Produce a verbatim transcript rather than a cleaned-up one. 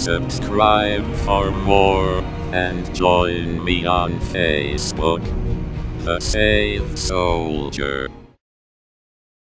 subscribe for more, and join me on Facebook, The Saved Soldier.